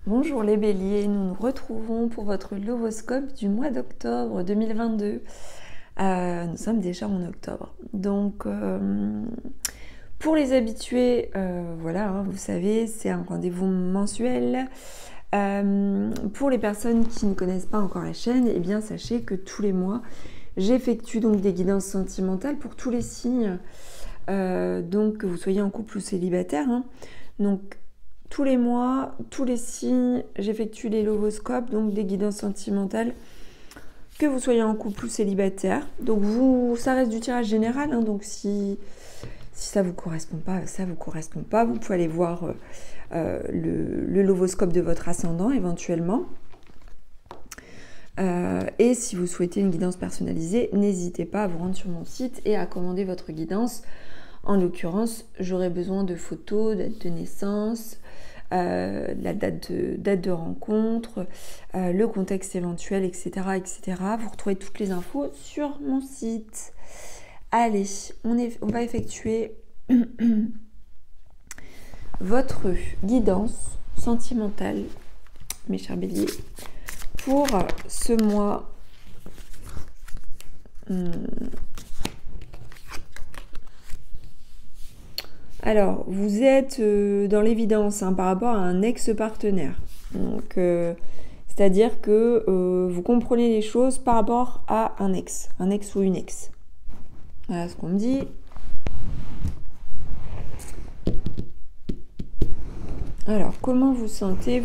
Bonjour les béliers, nous nous retrouvons pour votre horoscope du mois d'octobre 2022. Nous sommes déjà en octobre. Donc pour les habitués, voilà, hein, vous savez, c'est un rendez-vous mensuel. Pour les personnes qui ne connaissent pas encore la chaîne, eh bien sachez que tous les mois, j'effectue donc des guidances sentimentales pour tous les signes. Donc que vous soyez en couple ou célibataire. Hein. Donc tous les mois, tous les signes, j'effectue les lovoscopes, donc des guidances sentimentales, que vous soyez en couple ou célibataire. Donc ça reste du tirage général, hein, donc si ça vous correspond pas, ça vous correspond pas. Vous pouvez aller voir le lovoscope de votre ascendant éventuellement. Et si vous souhaitez une guidance personnalisée, n'hésitez pas à vous rendre sur mon site et à commander votre guidance. En l'occurrence, j'aurai besoin de photos, date de naissance, la date de rencontre, le contexte éventuel, etc., etc. Vous retrouvez toutes les infos sur mon site. Allez, on va effectuer votre guidance sentimentale, mes chers béliers, pour ce mois. Alors, vous êtes dans l'évidence par rapport à un ex-partenaire. Donc, c'est-à-dire que vous comprenez les choses par rapport à un ex ou une ex. Voilà ce qu'on me dit. Alors, comment vous sentez-vous ?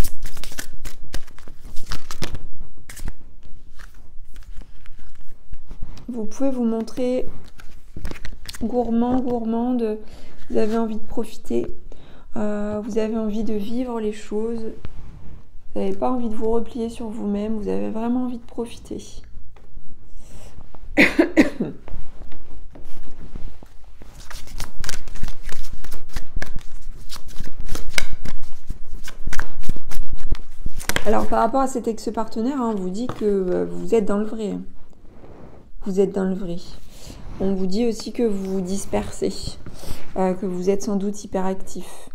Vous pouvez vous montrer gourmand, gourmande, vous avez envie de profiter, vous avez envie de vivre les choses, vous n'avez pas envie de vous replier sur vous-même, vous avez vraiment envie de profiter. Alors par rapport à cet ex-partenaire, on vous dit que vous êtes dans le vrai. Vous êtes dans le vrai. On vous dit aussi que vous vous dispersez, que vous êtes sans doute hyperactif.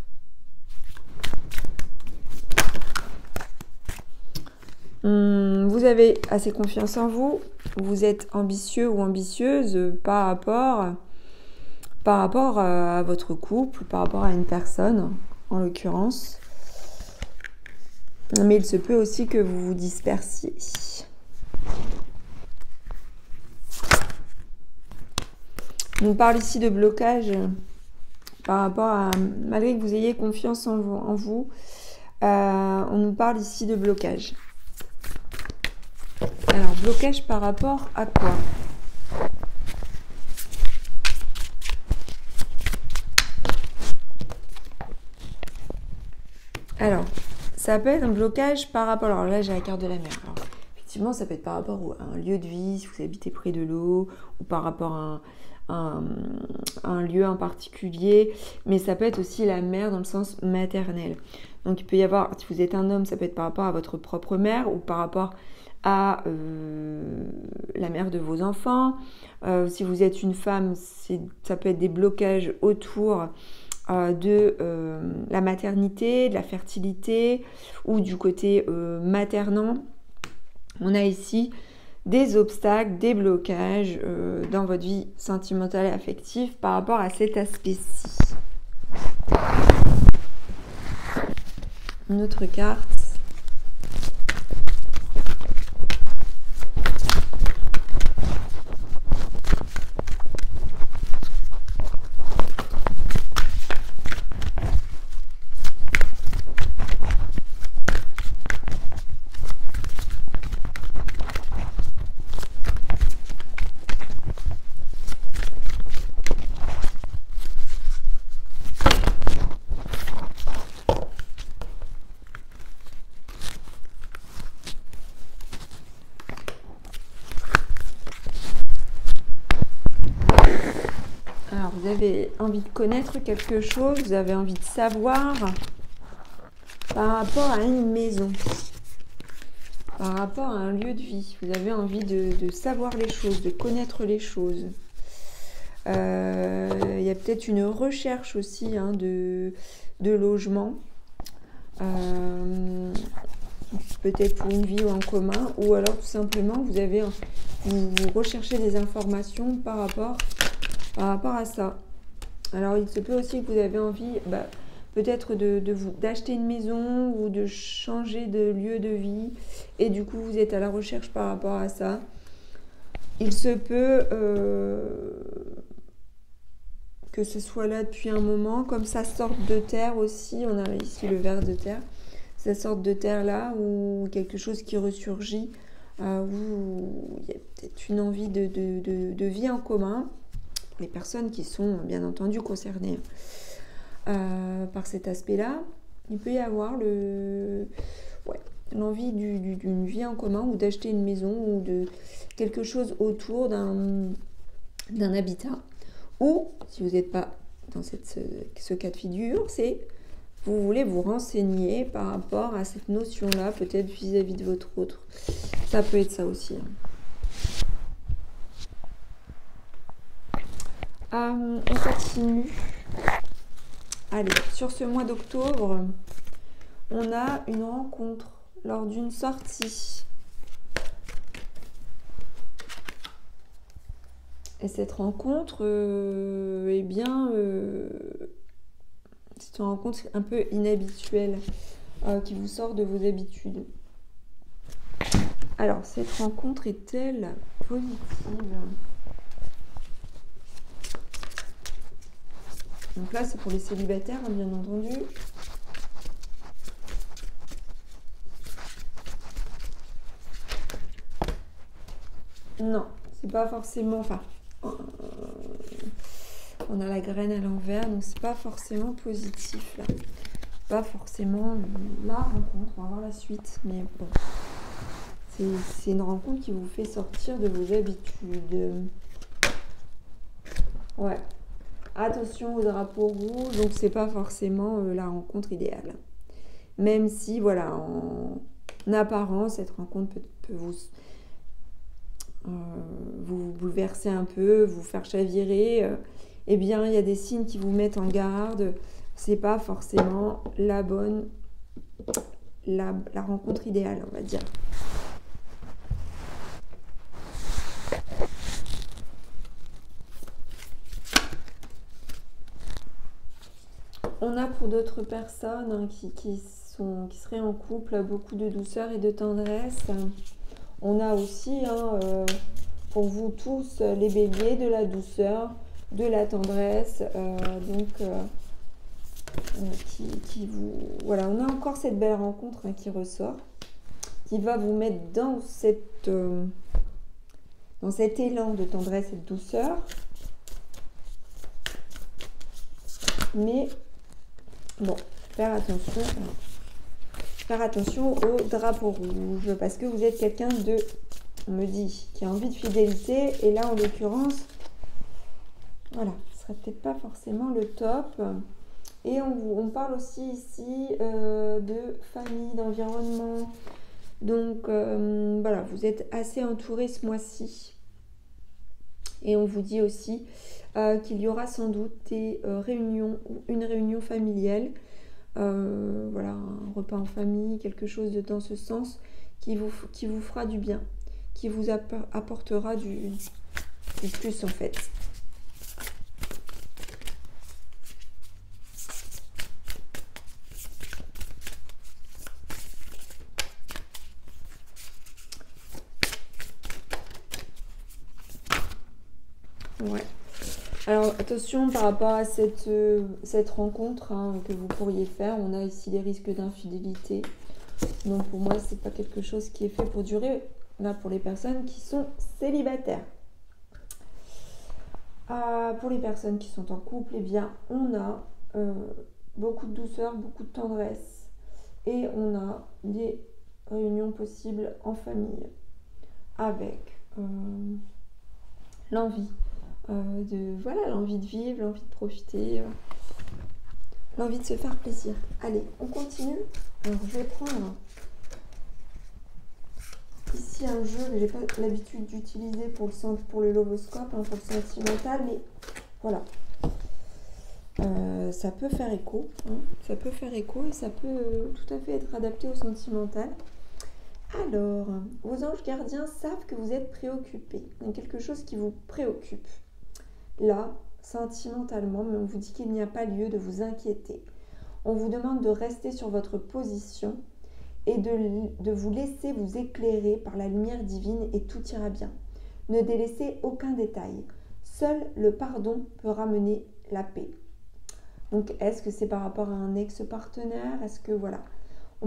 Vous avez assez confiance en vous, vous êtes ambitieux ou ambitieuse par rapport à votre couple, par rapport à une personne, en l'occurrence. Mais il se peut aussi que vous vous dispersiez. On parle ici de blocage par rapport à, malgré que vous ayez confiance en vous, on nous parle ici de blocage. Alors, blocage par rapport à quoi ? Alors, ça peut être un blocage par rapport... Alors là, j'ai la carte de la mer. Alors, effectivement, ça peut être par rapport à un lieu de vie, si vous habitez près de l'eau, ou par rapport à un lieu en particulier, mais ça peut être aussi la mère dans le sens maternel. Donc il peut y avoir, si vous êtes un homme, ça peut être par rapport à votre propre mère ou par rapport à la mère de vos enfants. Si vous êtes une femme, ça peut être des blocages autour de la maternité, de la fertilité ou du côté maternant. On a ici des obstacles, des blocages dans votre vie sentimentale et affective par rapport à cet aspect-ci. Une autre carte. Alors, vous avez envie de connaître quelque chose, vous avez envie de savoir par rapport à une maison, par rapport à un lieu de vie. Vous avez envie de savoir les choses, de connaître les choses. Il y a peut-être une recherche aussi de logement. peut-être pour une vie ou en commun, ou alors tout simplement vous recherchez des informations par rapport à ça. Alors il se peut aussi que vous avez envie peut-être d'acheter une maison ou de changer de lieu de vie, et du coup vous êtes à la recherche par rapport à ça. Il se peut que ce soit là depuis un moment, comme ça sorte de terre aussi, on a ici le ver de terre, ça sorte de terre là, ou quelque chose qui ressurgit, où il y a peut-être une envie de vie en commun, les personnes qui sont bien entendu concernées par cet aspect-là. Il peut y avoir l'envie d'une vie en commun, ou d'acheter une maison, ou de quelque chose autour d'un habitat. Ou, si vous n'êtes pas dans ce cas de figure, c'est vous voulez vous renseigner par rapport à cette notion-là, peut-être vis-à-vis de votre autre. Ça peut être ça aussi. On continue. Allez, sur ce mois d'octobre, on a une rencontre lors d'une sortie. Et cette rencontre, c'est une rencontre un peu inhabituelle, qui vous sort de vos habitudes. Alors, cette rencontre est-elle positive ? Donc là, c'est pour les célibataires, bien entendu. Non, c'est pas forcément... Enfin, on a la graine à l'envers, donc c'est pas forcément positif, là. Pas forcément la rencontre, on va voir la suite. Mais bon, c'est une rencontre qui vous fait sortir de vos habitudes. Ouais. Attention au drapeau rouge, donc c'est pas forcément la rencontre idéale. Même si, voilà, en apparence, cette rencontre peut vous bouleverser un peu, vous faire chavirer. Eh bien, il y a des signes qui vous mettent en garde. C'est pas forcément la rencontre idéale, on va dire. On a pour d'autres personnes qui seraient en couple, beaucoup de douceur et de tendresse. On a aussi, pour vous tous, les béliers, de la douceur, de la tendresse. Voilà, on a encore cette belle rencontre qui ressort, qui va vous mettre dans cet élan de tendresse et de douceur. Mais bon, faire attention au drapeau rouge, parce que vous êtes quelqu'un on me dit, qui a envie de fidélité, et là en l'occurrence, voilà, ce serait peut-être pas forcément le top. Et on parle aussi ici de famille, d'environnement. Donc voilà, vous êtes assez entouré ce mois-ci. Et on vous dit aussi qu'il y aura sans doute des réunions, ou une réunion familiale. Voilà, un repas en famille, quelque chose dans ce sens qui vous fera du bien, qui vous apportera du plus en fait. Ouais. Alors attention par rapport à cette rencontre que vous pourriez faire. On a ici des risques d'infidélité. Donc pour moi, c'est pas quelque chose qui est fait pour durer. Là, pour les personnes qui sont célibataires. Pour les personnes qui sont en couple, eh bien, on a beaucoup de douceur, beaucoup de tendresse. Et on a des réunions possibles en famille avec l'envie. L'envie de vivre, l'envie de profiter, l'envie de se faire plaisir. Allez, on continue. Alors, je vais prendre ici un jeu que j'ai pas l'habitude d'utiliser pour le lovoscope, pour le sentimental, mais voilà. ça peut faire écho, hein, ça peut faire écho et ça peut tout à fait être adapté au sentimental. Alors, vos anges gardiens savent que vous êtes préoccupé. Il y a quelque chose qui vous préoccupe. Là, sentimentalement, mais on vous dit qu'il n'y a pas lieu de vous inquiéter. On vous demande de rester sur votre position et de vous laisser vous éclairer par la lumière divine et tout ira bien. Ne délaissez aucun détail. Seul le pardon peut ramener la paix. Donc, est-ce que c'est par rapport à un ex-partenaire? Est-ce que, voilà. On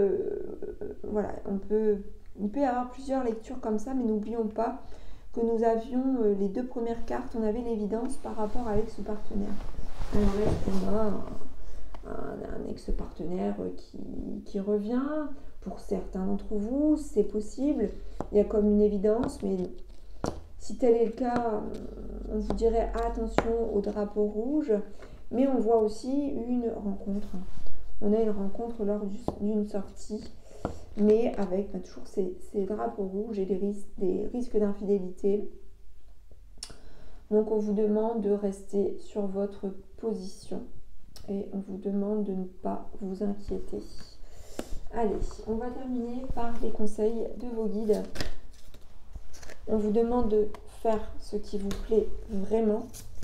peut y avoir plusieurs lectures comme ça, mais n'oublions pas que nous avions les deux premières cartes, on avait l'évidence par rapport à l'ex-partenaire. Alors, est-ce qu'on a un ex-partenaire qui revient? Pour certains d'entre vous, c'est possible. Il y a comme une évidence, mais si tel est le cas, on vous dirait attention au drapeau rouge. Mais on voit aussi une rencontre. On a une rencontre lors d'une sortie, mais avec toujours ces drapeaux rouges et des risques d'infidélité. Donc on vous demande de rester sur votre position et on vous demande de ne pas vous inquiéter. Allez, on va terminer par les conseils de vos guides. On vous demande de faire ce qui vous plaît vraiment.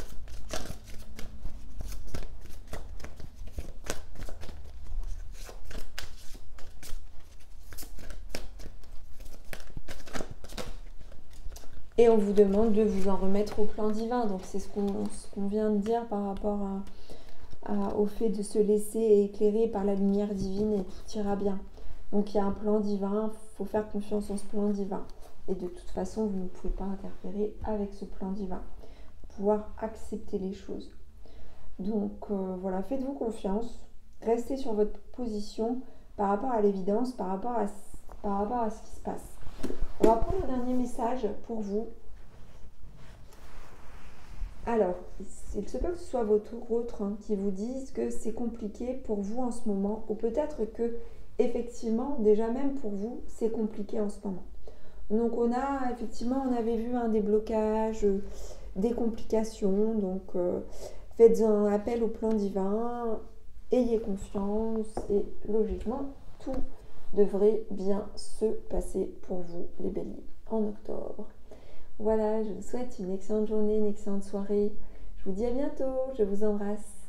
Et on vous demande de vous en remettre au plan divin. Donc c'est ce qu'on vient de dire par rapport au fait de se laisser éclairer par la lumière divine et tout ira bien. Donc il y a un plan divin, il faut faire confiance en ce plan divin. Et de toute façon, vous ne pouvez pas interférer avec ce plan divin. Pouvoir accepter les choses. Donc voilà, faites-vous confiance. Restez sur votre position par rapport à l'évidence, par rapport à ce qui se passe. On va prendre le dernier message pour vous. Alors, il se peut que ce soit votre autre qui vous dise que c'est compliqué pour vous en ce moment, ou peut-être que, effectivement, déjà même pour vous, c'est compliqué en ce moment. Donc, on avait vu un déblocage, des complications, donc faites un appel au plan divin, ayez confiance et logiquement, tout devrait bien se passer pour vous, les béliers, en octobre. Voilà, je vous souhaite une excellente journée, une excellente soirée. Je vous dis à bientôt, je vous embrasse.